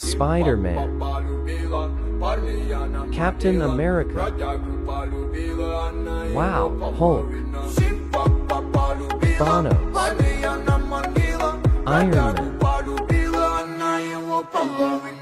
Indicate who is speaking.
Speaker 1: Spider-Man, Captain America, wow, Hulk, Thanos, Iron Man.